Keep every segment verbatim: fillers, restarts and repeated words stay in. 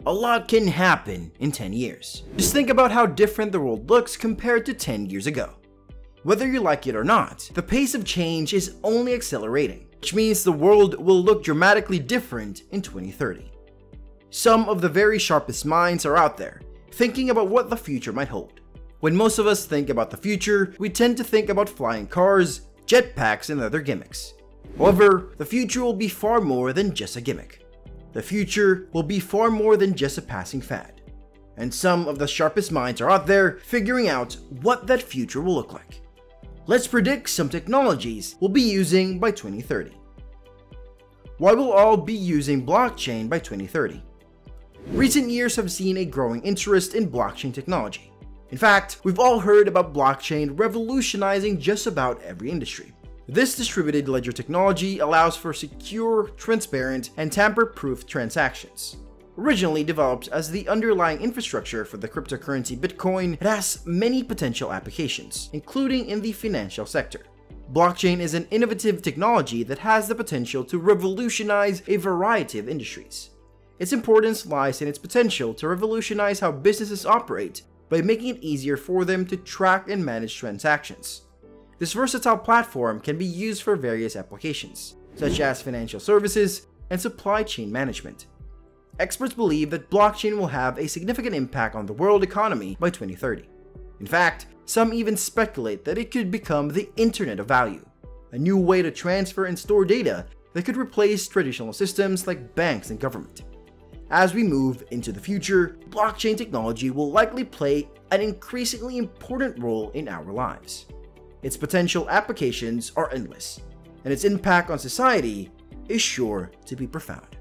A lot can happen in ten years. Just think about how different the world looks compared to ten years ago. Whether you like it or not, the pace of change is only accelerating, which means the world will look dramatically different in twenty thirty. Some of the very sharpest minds are out there, thinking about what the future might hold. When most of us think about the future, we tend to think about flying cars, jetpacks, and other gimmicks. However, the future will be far more than just a gimmick. The future will be far more than just a passing fad. And some of the sharpest minds are out there figuring out what that future will look like. Let's predict some technologies we'll be using by twenty thirty. Why will all be using blockchain by twenty thirty? Recent years have seen a growing interest in blockchain technology. In fact, we've all heard about blockchain revolutionizing just about every industry. This distributed ledger technology allows for secure, transparent, and tamper-proof transactions. Originally developed as the underlying infrastructure for the cryptocurrency Bitcoin, it has many potential applications, including in the financial sector. Blockchain is an innovative technology that has the potential to revolutionize a variety of industries. Its importance lies in its potential to revolutionize how businesses operate by making it easier for them to track and manage transactions. This versatile platform can be used for various applications, such as financial services and supply chain management. Experts believe that blockchain will have a significant impact on the world economy by twenty thirty. In fact, some even speculate that it could become the Internet of Value, a new way to transfer and store data that could replace traditional systems like banks and government. As we move into the future, blockchain technology will likely play an increasingly important role in our lives. Its potential applications are endless, and its impact on society is sure to be profound.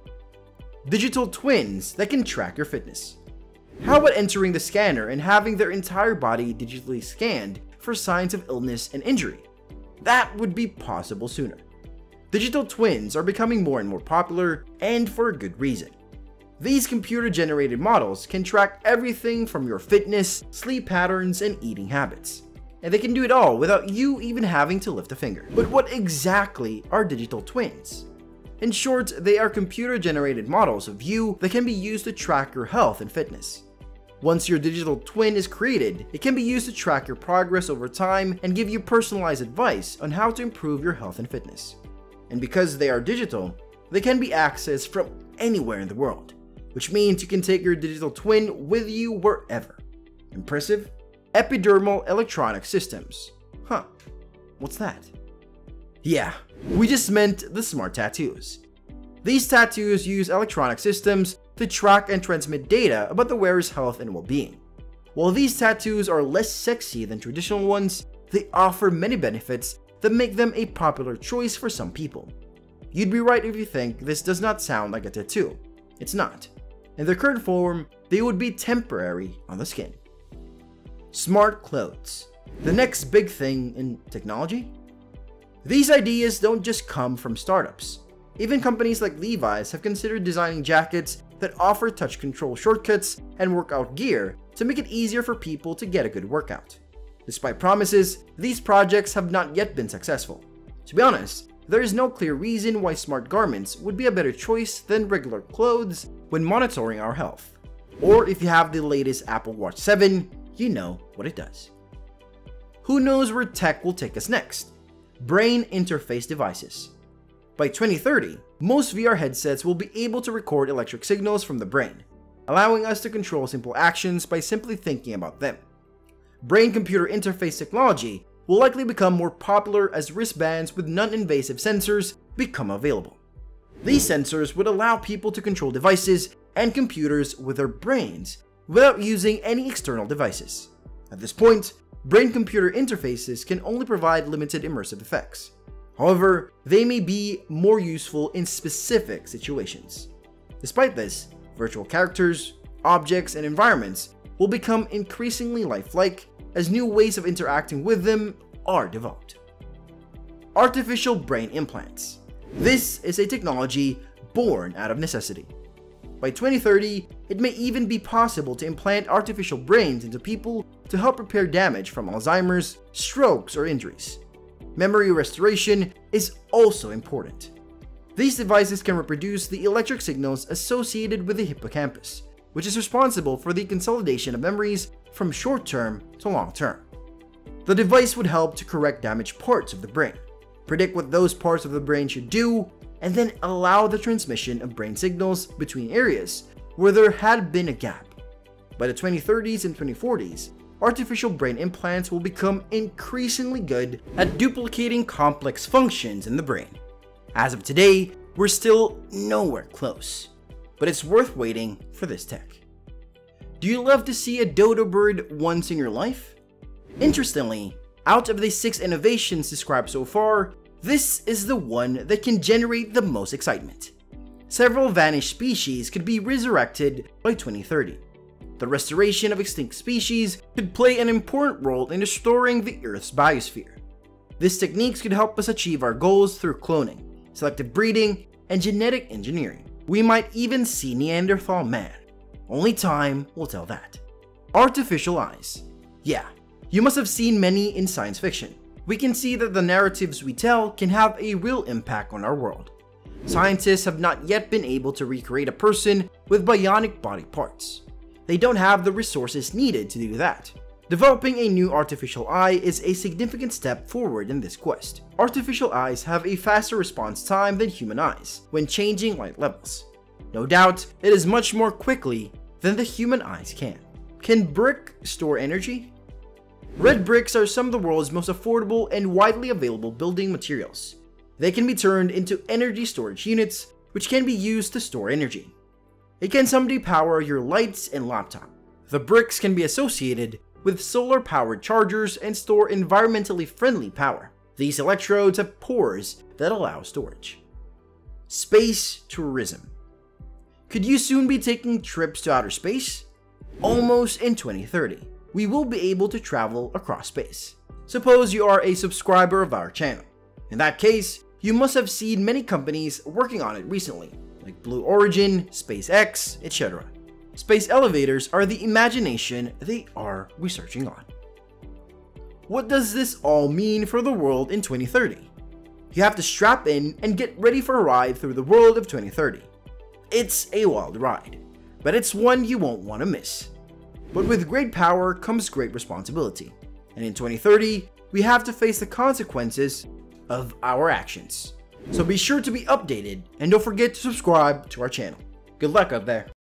Digital twins that can track your fitness. How about entering the scanner and having their entire body digitally scanned for signs of illness and injury? That would be possible sooner. Digital twins are becoming more and more popular, and for a good reason. These computer-generated models can track everything from your fitness, sleep patterns, and eating habits. And they can do it all without you even having to lift a finger. But what exactly are digital twins? In short, they are computer-generated models of you that can be used to track your health and fitness. Once your digital twin is created, it can be used to track your progress over time and give you personalized advice on how to improve your health and fitness. And because they are digital, they can be accessed from anywhere in the world, which means you can take your digital twin with you wherever. Impressive? Epidermal electronic systems. Huh, what's that? Yeah, we just meant the smart tattoos. These tattoos use electronic systems to track and transmit data about the wearer's health and well-being. While these tattoos are less sexy than traditional ones, they offer many benefits that make them a popular choice for some people. You'd be right if you think this does not sound like a tattoo. It's not. In their current form, they would be temporary on the skin. Smart clothes. The next big thing in technology? These ideas don't just come from startups. Even companies like Levi's have considered designing jackets that offer touch control shortcuts and workout gear to make it easier for people to get a good workout. Despite promises, these projects have not yet been successful. To be honest, there is no clear reason why smart garments would be a better choice than regular clothes when monitoring our health. Or if you have the latest Apple Watch seven, you know what it does. Who knows where tech will take us next? Brain interface devices. By twenty thirty, most V R headsets will be able to record electric signals from the brain, allowing us to control simple actions by simply thinking about them. Brain-computer interface technology will likely become more popular as wristbands with non-invasive sensors become available. These sensors would allow people to control devices and computers with their brains without using any external devices. At this point, brain-computer interfaces can only provide limited immersive effects. However, they may be more useful in specific situations. Despite this, virtual characters, objects, and environments will become increasingly lifelike as new ways of interacting with them are developed. Artificial brain implants. This is a technology born out of necessity. By twenty thirty, it may even be possible to implant artificial brains into people to help repair damage from Alzheimer's, strokes, or injuries. Memory restoration is also important. These devices can reproduce the electric signals associated with the hippocampus, which is responsible for the consolidation of memories from short-term to long-term. The device would help to correct damaged parts of the brain, predict what those parts of the brain should do, and then allow the transmission of brain signals between areas where there had been a gap. By the twenty thirties and twenty forties, artificial brain implants will become increasingly good at duplicating complex functions in the brain. As of today, we're still nowhere close, but it's worth waiting for this tech. Do you love to see a dodo bird once in your life? Interestingly, out of the six innovations described so far, this is the one that can generate the most excitement. Several vanished species could be resurrected by twenty thirty. The restoration of extinct species could play an important role in restoring the Earth's biosphere. These techniques could help us achieve our goals through cloning, selective breeding, and genetic engineering. We might even see Neanderthal man. Only time will tell that. Artificial eyes. Yeah, you must have seen many in science fiction. We can see that the narratives we tell can have a real impact on our world. Scientists have not yet been able to recreate a person with bionic body parts. They don't have the resources needed to do that. Developing a new artificial eye is a significant step forward in this quest. Artificial eyes have a faster response time than human eyes when changing light levels. No doubt, it is much more quickly than the human eyes can. Can brick store energy? Red bricks are some of the world's most affordable and widely available building materials. They can be turned into energy storage units, which can be used to store energy. It can someday power your lights and laptop. The bricks can be associated with solar-powered chargers and store environmentally friendly power. These electrodes have pores that allow storage. Space tourism. Could you soon be taking trips to outer space? Almost in twenty thirty, we will be able to travel across space. Suppose you are a subscriber of our channel. In that case, you must have seen many companies working on it recently, like Blue Origin, SpaceX, et cetera. Space elevators are the imagination they are researching on. What does this all mean for the world in twenty thirty? You have to strap in and get ready for a ride through the world of twenty thirty. It's a wild ride, but it's one you won't want to miss. But with great power comes great responsibility, and in twenty thirty, we have to face the consequences of our actions. So be sure to be updated and don't forget to subscribe to our channel. Good luck out there.